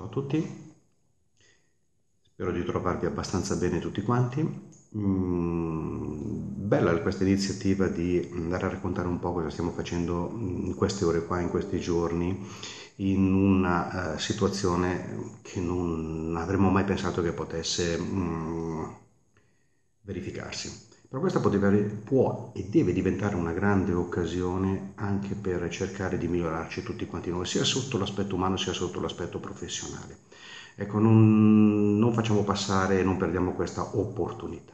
a tutti, spero di trovarvi abbastanza bene tutti quanti. Bella questa iniziativa di andare a raccontare un po' cosa stiamo facendo in queste ore qua, in questi giorni, in una situazione che non avremmo mai pensato che potesse verificarsi. Però questa può e deve diventare una grande occasione anche per cercare di migliorarci tutti quanti noi, sia sotto l'aspetto umano sia sotto l'aspetto professionale. Ecco, non facciamo passare, non perdiamo questa opportunità.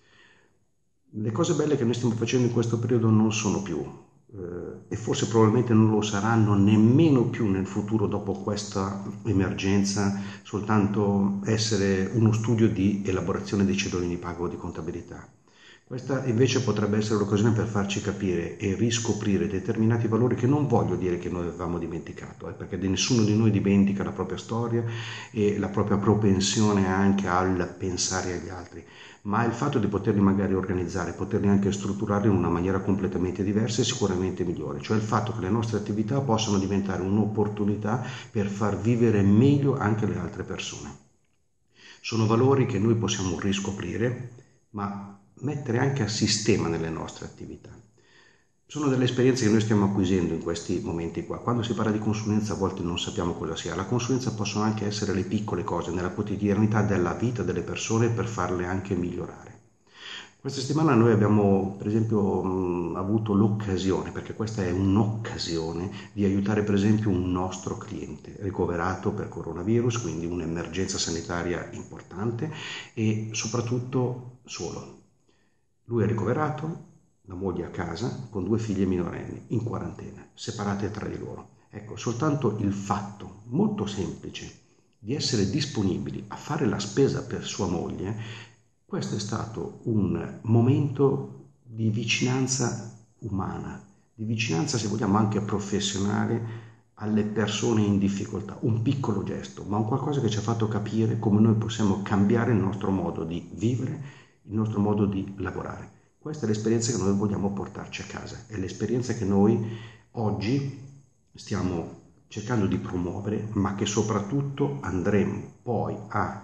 Le cose belle che noi stiamo facendo in questo periodo non sono più, e forse probabilmente non lo saranno nemmeno più nel futuro dopo questa emergenza, soltanto essere uno studio di elaborazione dei cedolini di pago di contabilità. Questa invece potrebbe essere l'occasione per farci capire e riscoprire determinati valori che non voglio dire che noi avevamo dimenticato, perché nessuno di noi dimentica la propria storia e la propria propensione anche al pensare agli altri, ma il fatto di poterli magari organizzare, poterli anche strutturare in una maniera completamente diversa e sicuramente migliore, cioè il fatto che le nostre attività possano diventare un'opportunità per far vivere meglio anche le altre persone. Sono valori che noi possiamo riscoprire, ma mettere anche a sistema nelle nostre attività. Sono delle esperienze che noi stiamo acquisendo in questi momenti qua. Quando si parla di consulenza a volte non sappiamo cosa sia. La consulenza possono anche essere le piccole cose nella quotidianità della vita delle persone per farle anche migliorare. Questa settimana noi abbiamo per esempio avuto l'occasione, perché questa è un'occasione, di aiutare per esempio un nostro cliente ricoverato per coronavirus, quindi un'emergenza sanitaria importante e soprattutto solo. Lui è ricoverato, la moglie a casa, con 2 figlie minorenni, in quarantena, separate tra di loro. Ecco, soltanto il fatto molto semplice di essere disponibili a fare la spesa per sua moglie, questo è stato un momento di vicinanza umana, di vicinanza, se vogliamo, anche professionale alle persone in difficoltà. Un piccolo gesto, ma un qualcosa che ci ha fatto capire come noi possiamo cambiare il nostro modo di vivere, il nostro modo di lavorare. Questa è l'esperienza che noi vogliamo portarci a casa, è l'esperienza che noi oggi stiamo cercando di promuovere, ma che soprattutto andremo poi a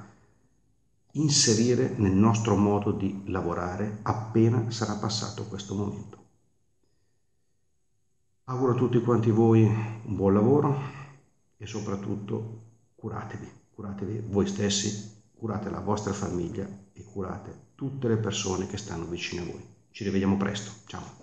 inserire nel nostro modo di lavorare appena sarà passato questo momento. Auguro a tutti quanti voi un buon lavoro e soprattutto curatevi voi stessi, curate la vostra famiglia e curate tutte le persone che stanno vicino a voi. Ci rivediamo presto, ciao!